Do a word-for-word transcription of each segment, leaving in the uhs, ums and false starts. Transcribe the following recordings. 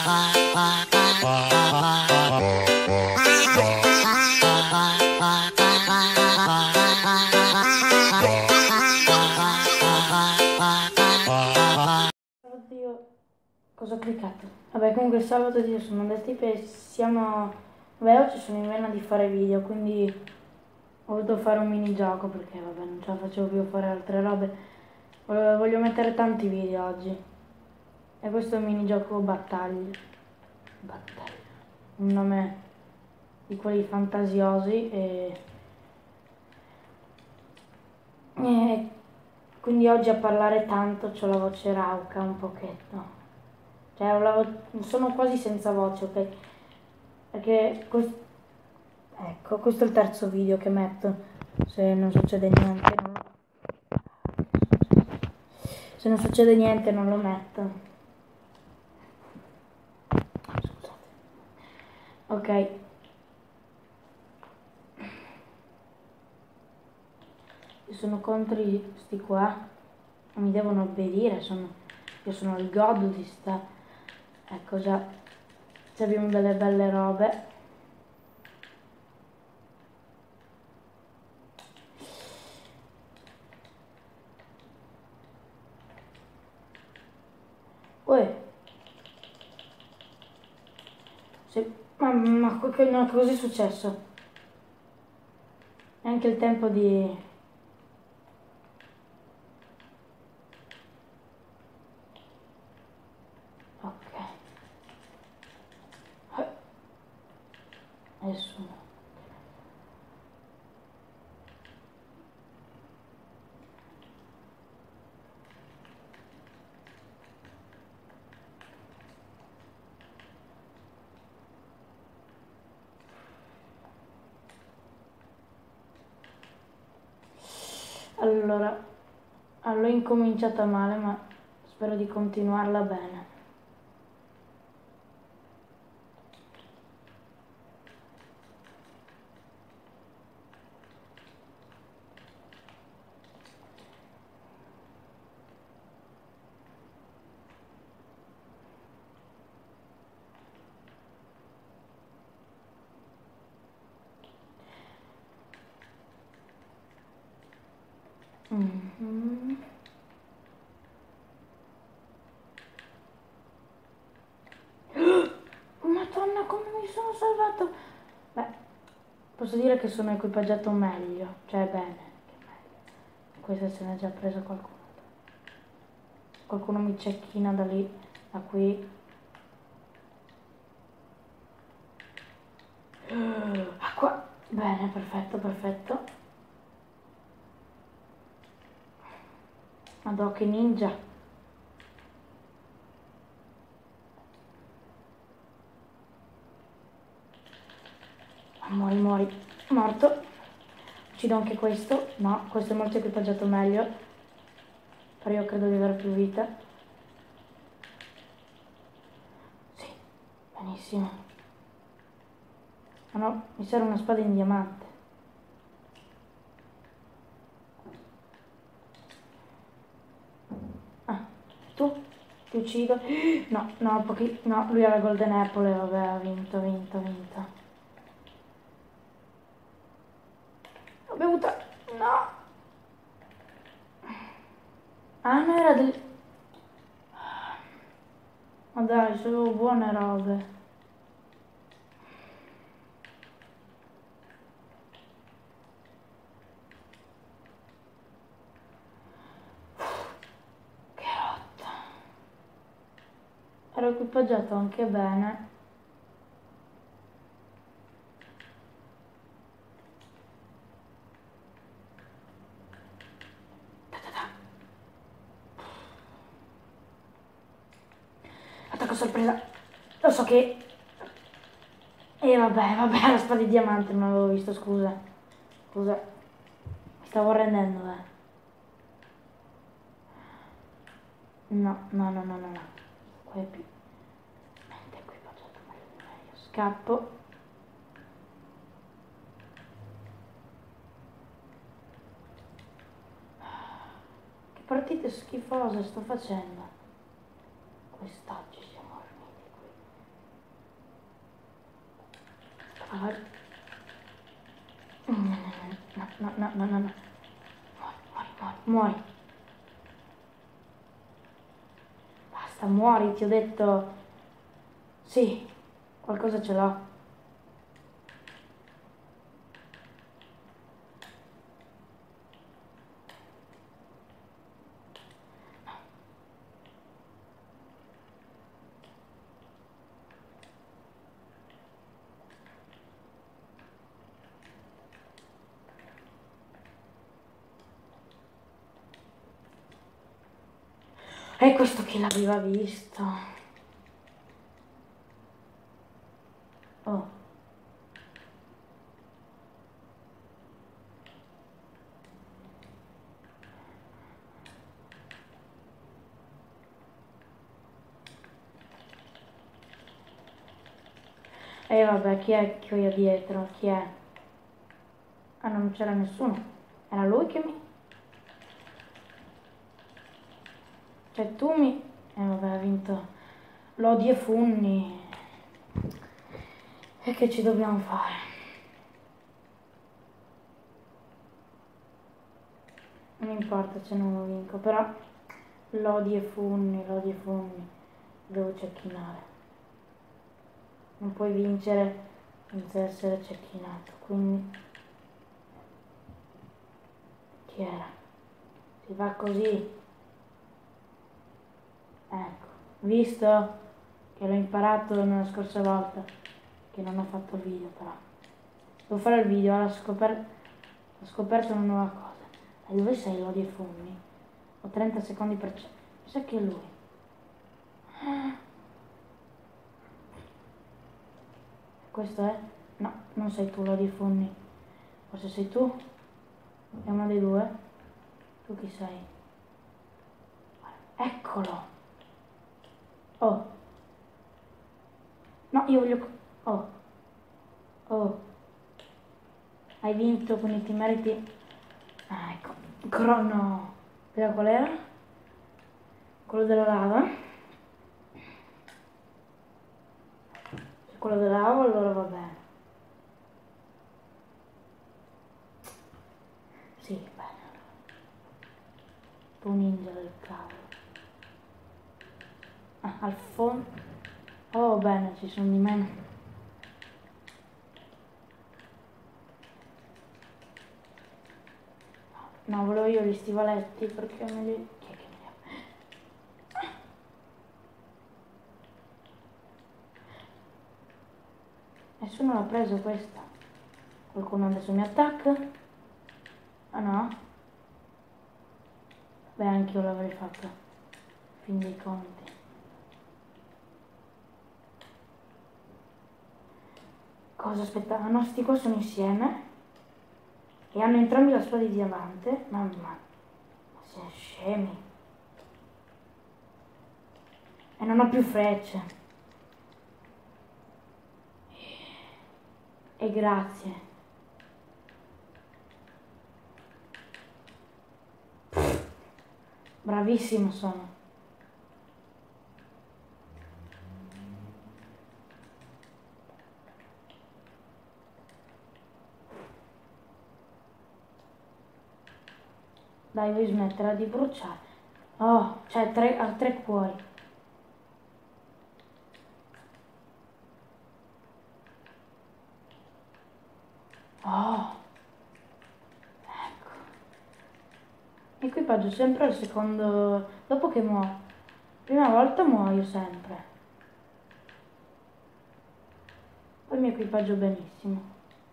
Oddio, cosa ho cliccato? Vabbè, comunque sabato Dio sono andati e siamo... Vabbè, oggi sono in vena di fare video, quindi ho voluto fare un minigioco perché vabbè non ce la facevo più a fare altre robe. Voglio, voglio mettere tanti video oggi. E questo è un minigioco battaglia. Battaglia. Un nome di quelli fantasiosi e... e quindi oggi a parlare tanto c'ho la voce rauca un pochetto. Cioè ho la vo- sono quasi senza voce, ok? Perché questo... Ecco, questo è il terzo video che metto. Se non succede niente non lo... Se non succede niente non lo metto. Scusate. Ok. Io sono contro sti qua. Non mi devono obbedire, sono... Io sono il god di sta... Ecco già. Già abbiamo delle belle robe. Uè. Se... Ma, ma che- no, cosa è successo? È anche il tempo di... Ok. Eh, Nessuno. Allora, l'ho incominciata male, ma spero di continuarla bene. Mhm. Madonna, come mi sono salvato! Beh, posso dire che sono equipaggiato meglio, cioè bene, che meglio. Questa se n'è già presa qualcuno. Qualcuno mi cecchina da lì, da qui. Ah, qua. Bene, perfetto, perfetto. Madò, che ninja. Muori, muori. Morto. Uccido anche questo. No, questo è molto equipaggiato meglio. Però io credo di avere più vita. Sì, benissimo. Ah no, mi serve una spada in diamante. Ah, tu? Ti uccido? No, no, pochi... no, lui ha la golden apple e vabbè, ha vinto, ha vinto, ha vinto. L'ho bevuta. No. Ah, no, era del... Ma dai, sono buone robe. Che rotta. Ero equipaggiato anche bene. Attacco sorpresa. Lo so che... E vabbè, vabbè, la spada di diamante non avevo visto, scusa. Scusa. Mi stavo rendendo, eh. No, no, no, no, no, no. Qua è più... Niente equipaggiato meglio di me. Io scappo. Che partite schifose sto facendo. Quest'oggi siamo riuniti qui. vai. No, no, no, no, no, no. Muori, muori, muori. Basta, muori, ti ho detto. Sì, qualcosa ce l'ho. E questo chi l'aveva visto? Oh. E vabbè, chi è che ho dietro? Chi è? Ah, non c'era nessuno. Era lui che mi... Cioè tu mi... E vabbè, ha vinto. Lodi e Funni. E che ci dobbiamo fare? Non importa se non lo vinco, però... Lodi e Funni, Lodi e Funni. Devo cecchinare. Non puoi vincere senza essere cecchinato, quindi... Chi era? Si fa così. Ecco, visto che l'ho imparato nella scorsa volta, che non ho fatto il video però. Devo fare il video, ho scoperto, ho scoperto una nuova cosa. E dove sei, Lodi e Funni? Ho trenta secondi per... Mi sa che è lui. Questo è? No, non sei tu, Lodi e Funni. Forse sei tu? È uno dei due? Tu chi sei? Eccolo! Oh! No, io voglio... Oh! Oh! Hai vinto con i ti meriti... Ah, ecco. Crono! Vediamo qual era? Quello della lava. Se quello della lava allora va bene. Sì, bene. Tu ninja del cavolo. Ah, al fondo. Oh, bene, ci sono di meno. No, volevo io gli stivaletti perché me li... Chi è che me li ha? Nessuno l'ha preso questa. Qualcuno adesso mi attacca? Ah no? Beh, anch'io l'avrei fatta. Fin dei conti. Cosa aspettava? No, sti qua sono insieme. E hanno entrambi la spada di diamante. Mamma, ma siamo scemi. E non ho più frecce. E grazie. Bravissimo sono. Dai, vuoi smetterla di bruciare? Oh, cioè tre, ha tre cuori. Oh, ecco. Equipaggio sempre al secondo... Dopo che muoio. Prima volta muoio sempre. Poi mi equipaggio benissimo.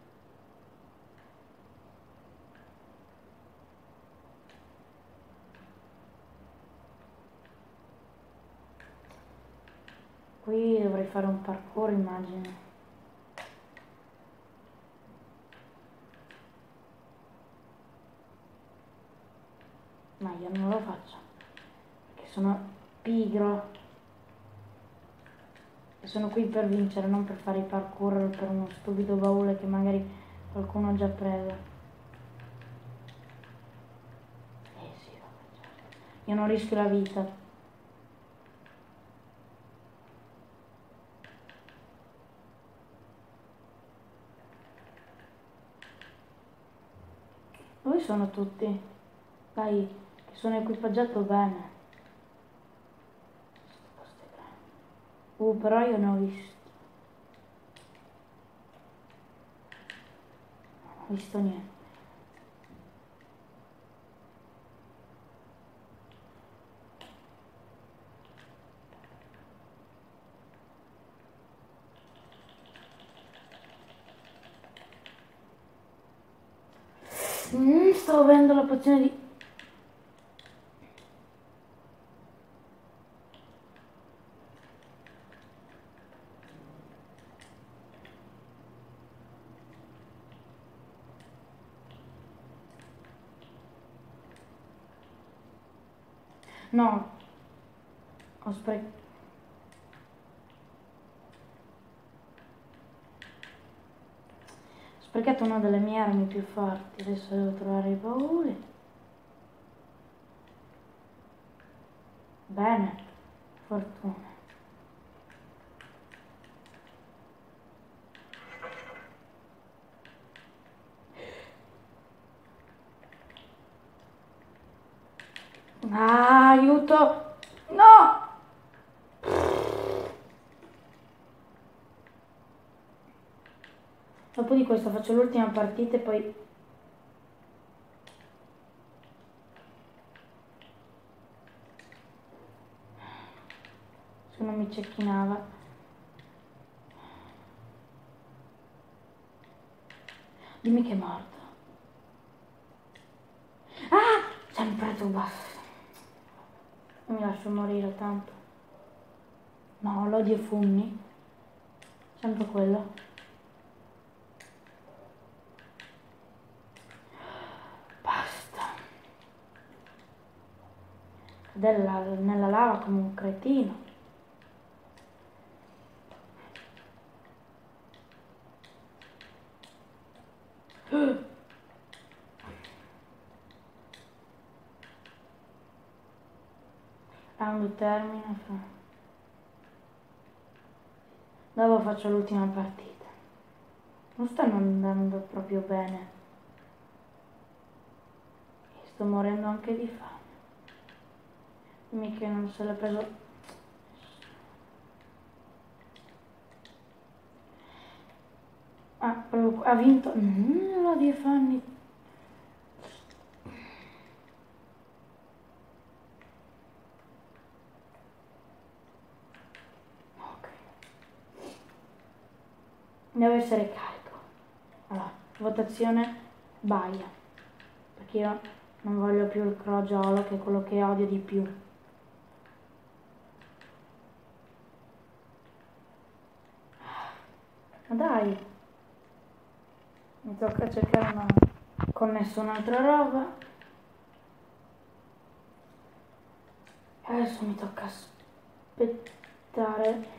Qui dovrei fare un parkour, immagino. Ma io non lo faccio. Perché sono pigro. E sono qui per vincere, non per fare i parkour per uno stupido baule che magari qualcuno ha già preso. Eh sì, vabbè, certo. Io non rischio la vita. Dove sono tutti? Dai, che sono equipaggiato bene. Uh, però io ne ho visto. Non ho visto niente. Mm, stavo bevendo la pozione di... No, ho sprecato. Ho sprecato una delle mie armi più forti. Adesso devo trovare i bauli. Bene, fortuna. Ah, aiuto! No! Dopo di questo faccio l'ultima partita e poi... Se non mi cecchinava. Dimmi che è morto. Ah! Sempre tu, basta. Non mi lascio morire tanto. No, l'odio fummi. Sempre quello. Basta. Cadella nella lava come un cretino. Round termine. Dopo faccio l'ultima partita. Non stanno andando proprio bene. Sto morendo anche di fame. Dimmi che non se l'è preso. Ah, proprio ha vinto. Mm, lo di Fanny. Ok. Deve essere carico. Allora, votazione baia. Perché io non voglio più il crogiolo, che è quello che odio di più. Ma dai. Mi tocca cercare una... connesso un'altra roba. Adesso mi tocca aspettare.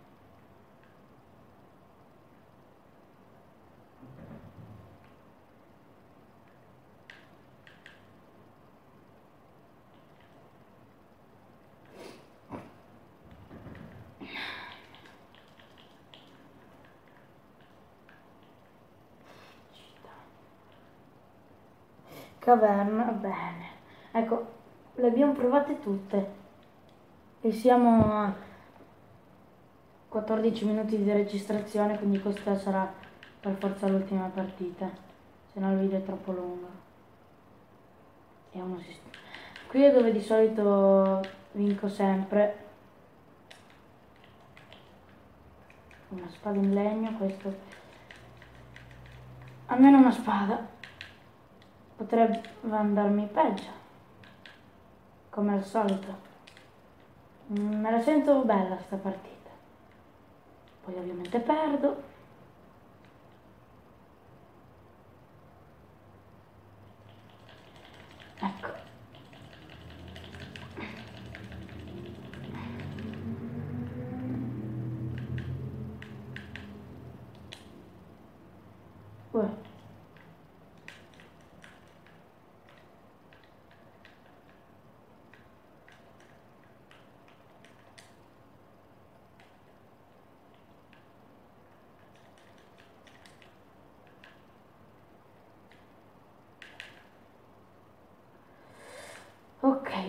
Caverna, bene. Ecco, le abbiamo provate tutte. E siamo a quattordici minuti di registrazione, quindi questa sarà per forza l'ultima partita. Se no il video è troppo lungo. E uno si... Qui è dove di solito vinco sempre. Una spada in legno, questo. Almeno una spada. Potrebbe andarmi peggio. Come al solito. Me la sento bella sta partita. Poi ovviamente perdo. Ecco. Uè.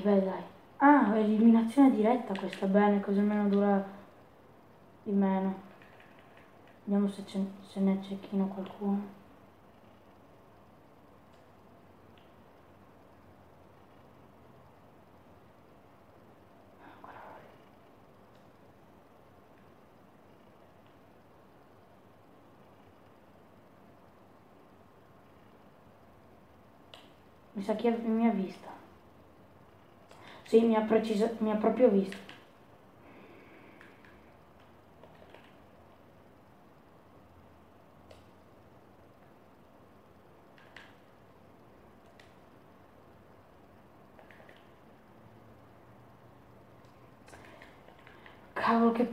beh dai. Ah, eliminazione diretta questa, bene, così almeno dura di meno. Vediamo se, se ne cecchino qualcuno. Mi sa che mi ha vista. Sì, mi ha, preciso, mi ha proprio visto. Cavolo che...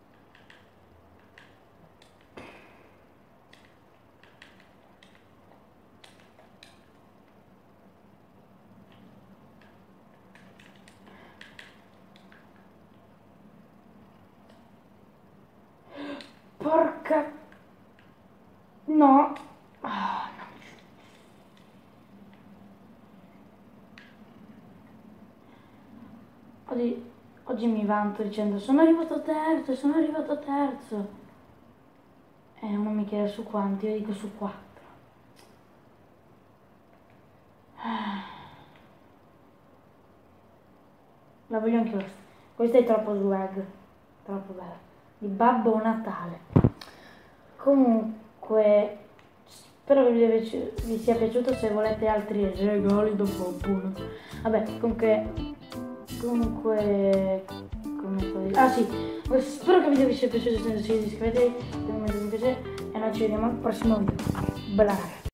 Porca... No. Ah, no. Oggi, oggi mi vanto dicendo sono arrivato terzo, sono arrivato terzo. E uno mi chiede su quanti, io dico su quattro. La voglio anche questa. Questa è troppo swag. Troppo bella. Di Babbo Natale. Comunque, spero che vi, vi sia piaciuto. Se volete altri regali da Babbo Natale. Vabbè, comunque, comunque, come sto dicendo? Ah sì, spero che il video vi sia piaciuto. Se non siete iscrivetevi, iscrivetevi e noi ci vediamo al prossimo video. Bella raga.